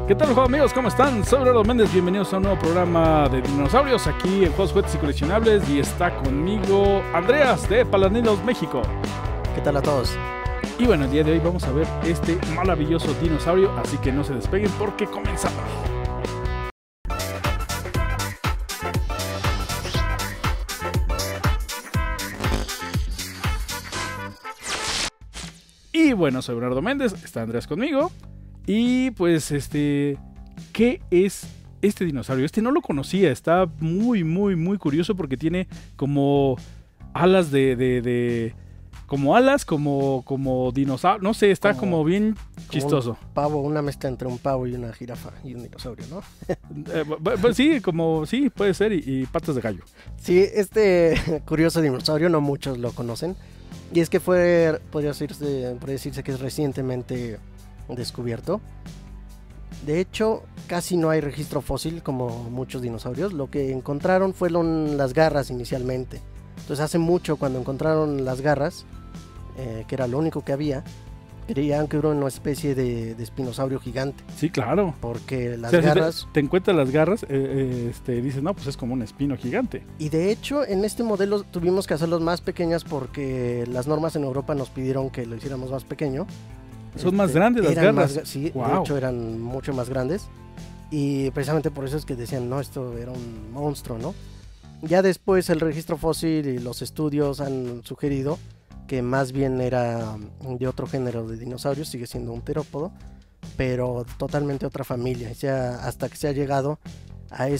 ¿Qué tal, juegos amigos? ¿Cómo están? Soy Eduardo Méndez, bienvenidos a un nuevo programa de dinosaurios aquí en Juegos, Juguetes y Coleccionables. Y está conmigo Andreas de Palaninos, México. ¿Qué tal a todos? Y bueno, el día de hoy vamos a ver este maravilloso dinosaurio, así que no se despeguen porque comenzamos. Y bueno, soy Eduardo Méndez, está Andreas conmigo. Y pues ¿qué es este dinosaurio? No lo conocía, está muy curioso porque tiene como alas como dinosaurio, no sé, está como bien chistoso. Un pavo, una mezcla entre un pavo y una jirafa y un dinosaurio, ¿no? Sí, puede ser, y patas de gallo. Sí, este curioso dinosaurio no muchos lo conocen. Y es que podría decirse que es recientemente descubierto. De hecho, casi no hay registro fósil como muchos dinosaurios. Lo que encontraron fueron las garras inicialmente. Entonces hace mucho, cuando encontraron las garras, que era lo único que había, creían que era una especie de espinosaurio gigante. Sí, claro. Porque las garras... Si te encuentras las garras, dices, no, pues es como un espino gigante. Y de hecho, en este modelo tuvimos que hacerlos más pequeñas porque las normas en Europa nos pidieron que lo hiciéramos más pequeño. Son más grandes las garras. Sí, wow. De hecho eran mucho más grandes. Y precisamente por eso es que decían, no, esto era un monstruo, ¿no? Ya después el registro fósil y los estudios han sugerido que más bien era de otro género de dinosaurios, sigue siendo un terópodo, pero totalmente otra familia. Hasta que se ha llegado a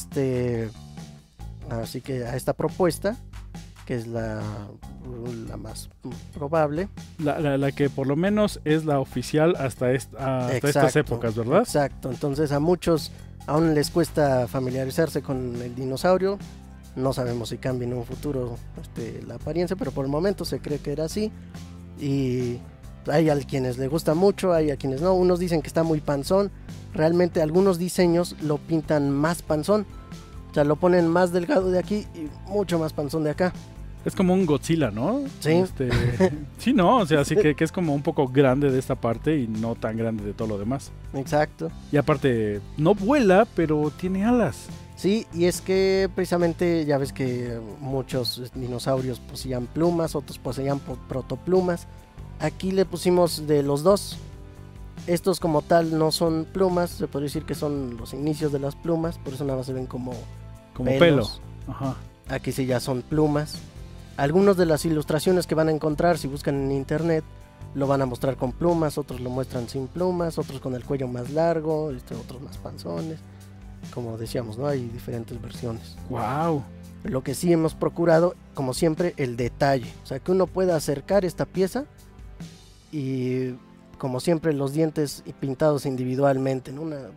esta propuesta, que es la más probable. La que por lo menos es la oficial hasta estas épocas, ¿verdad? Exacto, entonces a muchos aún les cuesta familiarizarse con el dinosaurio. No sabemos si cambia en un futuro la apariencia, pero por el momento se cree que era así. Y hay a quienes les gusta mucho, hay a quienes no. Unos dicen que está muy panzón. Realmente algunos diseños lo pintan más panzón. O sea, lo ponen más delgado de aquí y mucho más panzón de acá. Es como un Godzilla, ¿no? Sí. Sí, no, o sea, sí que es como un poco grande de esta parte y no tan grande de todo lo demás. Exacto. Y aparte, no vuela, pero tiene alas. Sí, y es que precisamente ya ves que muchos dinosaurios poseían plumas, otros poseían protoplumas. Aquí le pusimos de los dos. Estos como tal no son plumas, se puede decir que son los inicios de las plumas, por eso nada más se ven como pelo. Ajá. Aquí sí ya son plumas. Algunas de las ilustraciones que van a encontrar si buscan en internet lo van a mostrar con plumas, otros lo muestran sin plumas, otros con el cuello más largo, otros más panzones. Como decíamos, ¿no? Hay diferentes versiones. ¡Wow! Lo que sí hemos procurado, como siempre, el detalle. O sea, que uno pueda acercar esta pieza y, como siempre, los dientes pintados individualmente, ¿no? Una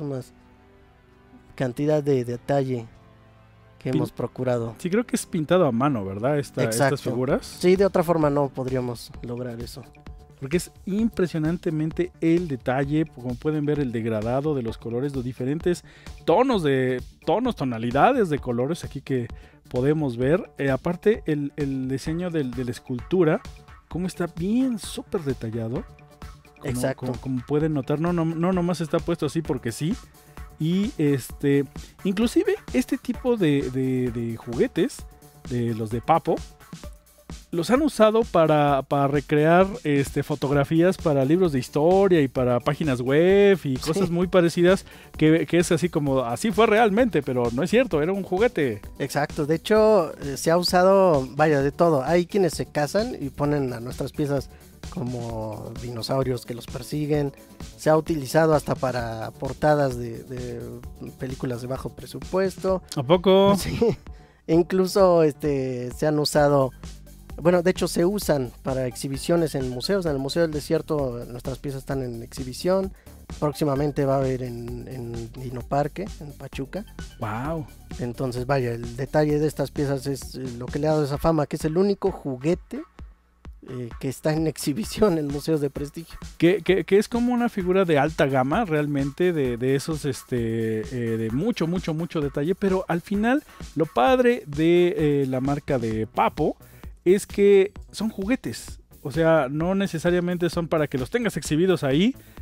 cantidad de detalle que hemos procurado. Sí, creo que es pintado a mano, ¿verdad? Estas figuras. Sí, de otra forma no podríamos lograr eso. Porque es impresionantemente el detalle, como pueden ver el degradado de los colores, los diferentes tonalidades de colores aquí que podemos ver. Aparte el diseño de la escultura, como está bien súper detallado. Exacto. Como pueden notar, no nomás está puesto así porque sí. Y inclusive este tipo de juguetes, de los de Papo, los han usado para recrear fotografías para libros de historia y para páginas web y cosas muy parecidas, que es así como, así fue realmente, pero no es cierto, era un juguete. Exacto, de hecho se ha usado, de todo. Hay quienes se casan y ponen a nuestras piezas como dinosaurios que los persiguen. Se ha utilizado hasta para portadas de películas de bajo presupuesto. ¿A poco? Sí, incluso se han usado... Bueno, de hecho se usan para exhibiciones en museos. En el Museo del Desierto nuestras piezas están en exhibición. Próximamente va a haber en Dinoparque, en Pachuca. ¡Wow! Entonces, el detalle de estas piezas es lo que le ha dado esa fama, que es el único juguete que está en exhibición en museos de prestigio. Que es como una figura de alta gama, realmente, de esos, de mucho detalle. Pero al final, lo padre de la marca de Papo es que son juguetes. O sea, no necesariamente son para que los tengas exhibidos ahí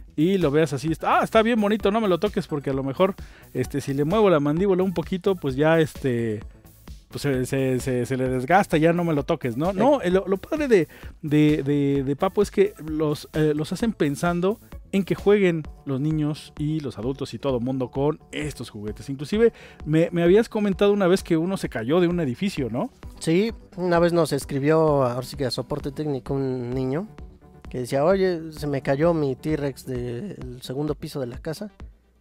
y lo veas así, está bien bonito, no me lo toques porque a lo mejor si le muevo la mandíbula un poquito, pues ya pues se le desgasta, ya no me lo toques, ¿no? No, lo padre de Papo es que los hacen pensando en que jueguen los niños y los adultos y todo el mundo con estos juguetes. Inclusive me habías comentado una vez que uno se cayó de un edificio, ¿no? Sí, una vez nos escribió, ahora sí que a soporte técnico, un niño que decía, oye, se me cayó mi T-Rex del segundo piso de la casa.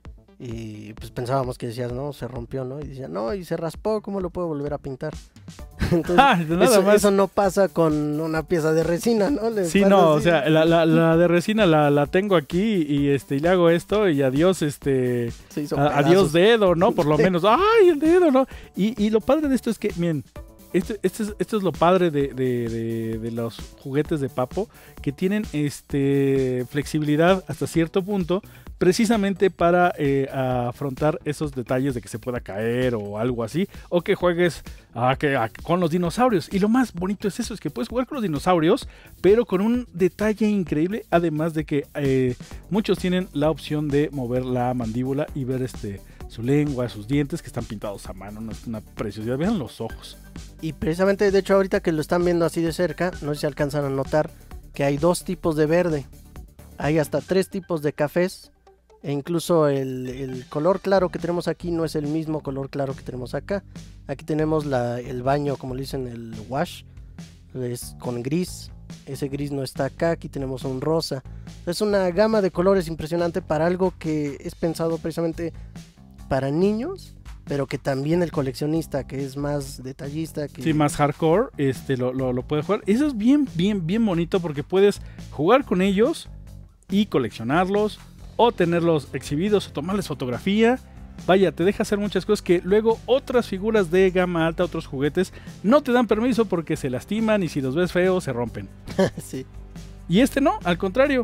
Y pues pensábamos que decías, no, se rompió, ¿no? Y decía, no, y se raspó, ¿cómo lo puedo volver a pintar? Entonces, eso no pasa con una pieza de resina, ¿no? Sí, no, así. O sea, la de resina la tengo aquí y le hago esto y adiós, adiós dedo, ¿no? Por lo menos, ¡ay, el dedo, no! Y lo padre de esto es que, miren, esto es lo padre de los juguetes de Papo, que tienen flexibilidad hasta cierto punto, precisamente para afrontar esos detalles de que se pueda caer o algo así, o que juegues con los dinosaurios. Y lo más bonito es eso, es que puedes jugar con los dinosaurios, pero con un detalle increíble, además de que muchos tienen la opción de mover la mandíbula y ver su lengua, sus dientes que están pintados a mano. No es una preciosidad, vean los ojos. Y precisamente, de hecho, ahorita que lo están viendo así de cerca, no sé si alcanzan a notar que hay 2 tipos de verde, hay hasta 3 tipos de cafés, e incluso el color claro que tenemos aquí no es el mismo color claro que tenemos acá. Aquí tenemos el baño, como le dicen, el wash, es con gris, ese gris no está acá, aquí tenemos un rosa. Es una gama de colores impresionante para algo que es pensado precisamente para niños, pero que también el coleccionista, que es más detallista, que sí, más hardcore, lo puede jugar. Eso es bien bonito porque puedes jugar con ellos y coleccionarlos, o tenerlos exhibidos, o tomarles fotografía. Vaya, te deja hacer muchas cosas que luego otras figuras de gama alta, otros juguetes, no te dan permiso porque se lastiman y si los ves feos se rompen. Sí. Y no, al contrario,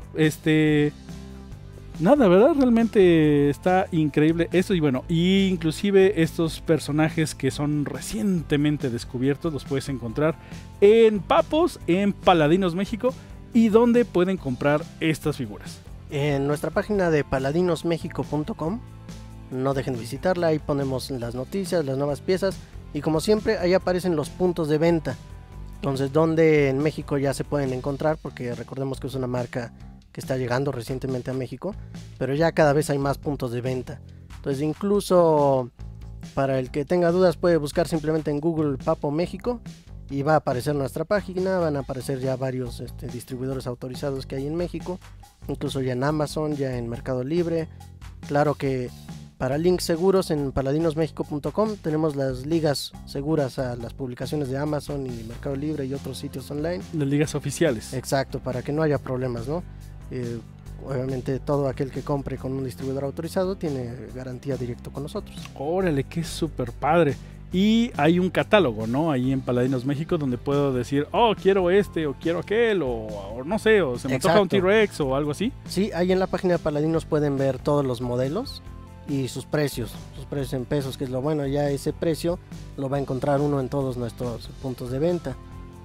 nada, ¿verdad? Realmente está increíble esto. Y bueno, inclusive estos personajes que son recientemente descubiertos los puedes encontrar en Papos, en Paladinos México. ¿Y dónde pueden comprar estas figuras? En nuestra página de paladinosmexico.com. No dejen de visitarla, ahí ponemos las noticias, las nuevas piezas. Y como siempre, ahí aparecen los puntos de venta. Entonces, donde en México ya se pueden encontrar, porque recordemos que es una marca que está llegando recientemente a México, pero ya cada vez hay más puntos de venta. Entonces, incluso para el que tenga dudas, puede buscar simplemente en Google Papo México y va a aparecer nuestra página. Van a aparecer ya varios distribuidores autorizados que hay en México, incluso ya en Amazon, ya en Mercado Libre. Claro que para links seguros en paladinosmexico.com tenemos las ligas seguras a las publicaciones de Amazon y Mercado Libre y otros sitios online. Las ligas oficiales. Exacto, para que no haya problemas, ¿no? Obviamente todo aquel que compre con un distribuidor autorizado tiene garantía directo con nosotros. Órale, que es súper padre. Y hay un catálogo, ¿no? Ahí en Paladinos México donde puedo decir, quiero o quiero aquel, o no sé, o se me toca un T-Rex o algo así. Sí, ahí en la página de Paladinos pueden ver todos los modelos y sus precios en pesos, que es lo bueno. Ya ese precio lo va a encontrar uno en todos nuestros puntos de venta.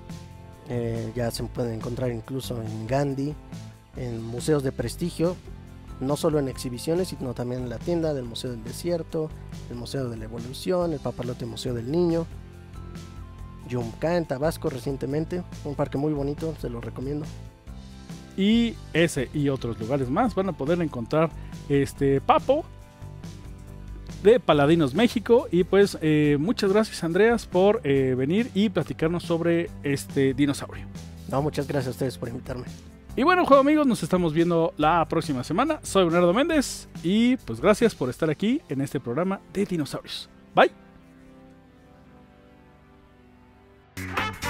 Ya se puede encontrar incluso en Gandhi, en museos de prestigio, no solo en exhibiciones, sino también en la tienda del Museo del Desierto, el Museo de la Evolución, el Papalote Museo del Niño, Yumka en Tabasco recientemente, un parque muy bonito, se lo recomiendo. Y ese y otros lugares más van a poder encontrar Papo de Paladinos México. Y pues muchas gracias, Andreas, por venir y platicarnos sobre este dinosaurio. No, muchas gracias a ustedes por invitarme. Y bueno, juego amigos, nos estamos viendo la próxima semana. Soy Bernardo Méndez y pues gracias por estar aquí en este programa de dinosaurios. Bye.